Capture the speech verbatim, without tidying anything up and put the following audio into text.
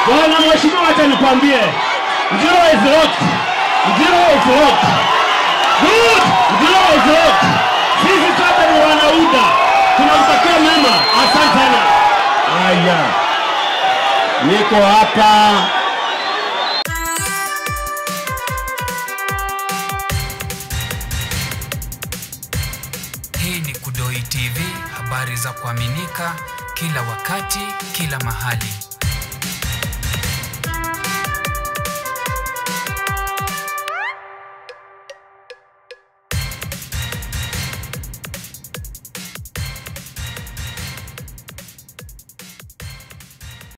Bwana mheshimiwa, acha nikwambie. Njiru is locked. Njiru is locked. Good. Njiru is locked. Sisi sote ni wanauda. Tunamtakia mema. Asante sana. Haya. Niko hapa. Hii ni Kudoi T V, habari za kuaminika kila wakati, kila mahali.